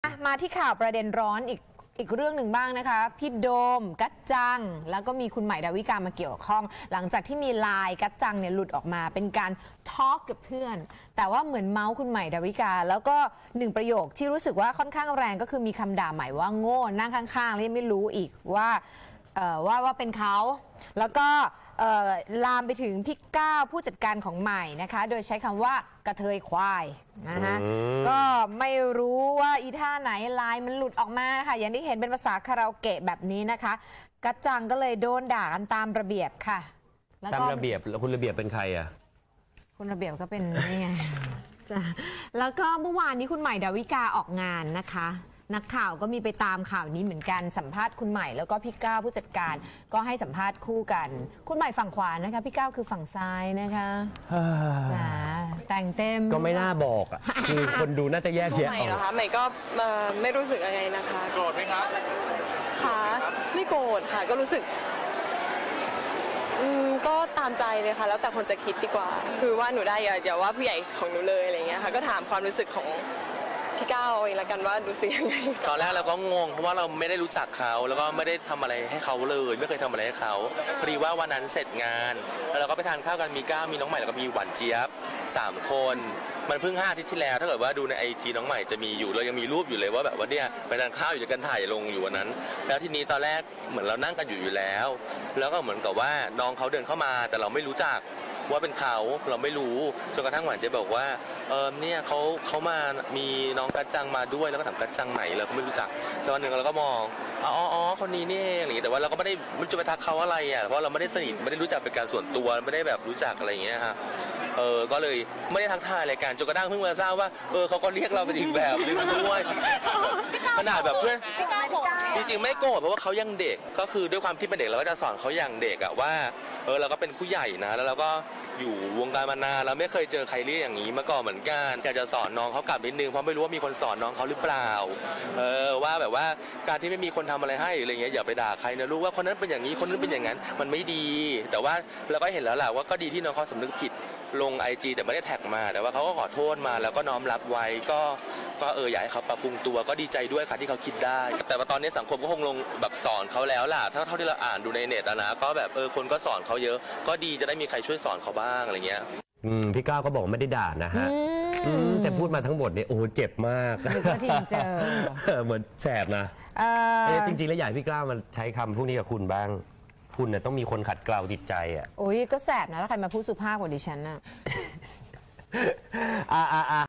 มาที่ข่าวประเด็นร้อนอีกเรื่องหนึ่งบ้างนะคะพี่โดมกัจจังแล้วก็มีคุณใหม่ดาวิกามาเกี่ยวข้องหลังจากที่มีไลน์กัจจังเนี่ยหลุดออกมาเป็นการทอล์กกับเพื่อนแต่ว่าเหมือนเมาส์คุณใหม่ดาวิกาแล้วก็หนึ่งประโยคที่รู้สึกว่าค่อนข้างแรงก็คือมีคำด่าใหม่ว่าโง่นั่งข้างๆแล้วยังไม่รู้อีกว่าเป็นเขาแล้วก็ลามไปถึงพี่ก้าวผู้จัดการของใหม่นะคะโดยใช้คำว่ากระเทยควายนะคะก็ไม่รู้ว่าอีท่าไหนลายมันหลุดออกมาค่ะอย่างที่เห็นเป็นภาษาคาราโอเกะแบบนี้นะคะกัจจังก็เลยโดนด่ากันตามระเบียบค่ะตามระเบียบแล้วคุณระเบียบเป็นใครอ่ะคุณระเบียบก็เป็นนี่ไงแล้วก็เมื่อวานนี้คุณใหม่ดาวิกาออกงานนะคะนักข่าวก็มีไปตามข่าวนี้เหมือนกันสัมภาษณ์คุณใหม่แล้วก็พี่ก้าวผู้จัดการก็ให้สัมภาษณ์คู่กันคุณใหม่ฝั่งขวานะคะพี่ก้าวคือฝั่งซ้ายนะคะแต่งเต็มก็ไม่น่าบอกอ่ะคือคนดูน่าจะแยกแยะใหม่เหรอคะใหม่ก็ไม่รู้สึกอะไรนะคะโกรธไหมครับค่ะไม่โกรธค่ะก็รู้สึกก็ตามใจเลยค่ะแล้วแต่คนจะคิดดีกว่าคือว่าหนูได้อย่าว่าผู้ใหญ่ของหนูเลยอะไรเงี้ยค่ะก็ถามความรู้สึกของพี่ก้าวเองละกันว่ารู้สึกยังไงตอนแรกเราก็งงเพราะว่าเราไม่ได้รู้จักเขาแล้วก็ไม่ได้ทำอะไรให้เขาเลยไม่เคยทำอะไรให้เขาพอดีว่าวันนั้นเสร็จงานแล้วเราก็ไปทานข้าวกันมีก้าวมีน้องใหม่แล้วก็มีหวานเจี๊ยบ3 คนมันเพิ่ง5 อาทิตย์ที่แล้วถ้าเกิดว่าดูใน IG น้องใหม่จะมีอยู่เรายังมีรูปอยู่เลยว่าแบบว่าเนี่ยไปทานข้าวอยู่กันถ่ายลงอยู่วันนั้นแล้วทีนี้ตอนแรกเหมือนเรานั่งกันอยู่แล้วแล้วก็เหมือนกับว่าน้องเขาเดินเข้ามาแต่เราไม่รู้จักว่าเป็นเขาเราไม่รู้จนกระทั่งหวานเจี๊ยบบอกว่าเนี่ยเขามามีน้องกัจจังมาด้วยแล้วก็ถามกัจจังไหนเราก็ไม่รู้จักแต่วันหนึ่งเราก็มองอ๋อคนนี้นี่เองแต่ว่าเราก็ไม่ได้จะไปทักเขาอะไรอ่ะเพราะเราไม่ได้สนิทไม่ได้รู้จักเป็นการส่วนตัวไม่ได้แบบรู้จักอะไรอย่างเงี้ยฮะก็เลยไม่ได้ทักทายอะไรกันจนกระทั่งเพิ่งมาทราบว่าเขาก็เรียกเราเป็นอีกแบบนึงด้วยขนาดแบบเพื่อนจริงๆไม่โกรธเพราะว่าเขายังเด็กก็คือด้วยความที่เป็นเด็กเราก็จะสอนเขาอย่างเด็กอะว่าเราก็เป็นผู้ใหญ่นะแล้วเราก็อยู่วงการมานานเราไม่เคยเจอใครเรียกอย่างนี้มาก่อนเหมือนกันอยากจะสอนน้องเขากลับนิดนึงเพราะไม่รู้ว่ามีคนสอนน้องเขาหรือเปล่าว่าแบบว่าการที่ไม่มีคนทำอะไรให้อะไรเงี้ยอย่าไปด่าใครนะลูกว่าคนนั้นเป็นอย่างนี้คนนั้นเป็นอย่างนั้นมันไม่ดีแต่ว่าเราก็เห็นแล้วแหละว่าก็ดีที่น้องเขาสำนึกผิดลง IG แต่ไม่ได้แท็กมาแต่ว่าเขาก็ขอโทษมาแล้วก็น้อมรับไว้ก็อยากให้เขาปรับปรุงตัวก็ดีใจด้วยค่ะที่เขาคิดได้แต่ว่าตอนนี้สังคมก็คงลงแบบสอนเขาแล้วล่ะเท่าที่เราอ่านดูในเน็ตนะก็แบบคนก็สอนเขาเยอะก็ดีจะได้มีใครช่วยสอนเขาบ้างอะไรเงี้ยพี่ก้าวก็บอกไม่ได้ด่านะฮะแต่พูดมาทั้งหมดเนี่ยโอ้เจ็บมากก็ทีเจอเหมือนแสบนะจริงๆแล้วอยากพี่ก้าวมาใช้คำพวกนี้กับคุณบ้างคุณเนี่ยต้องมีคนขัดเกลาจิตใจอ่ะโอ้ยก็แสบนะถ้าใครมาพูดสุภาพกว่าดิฉันน่ะ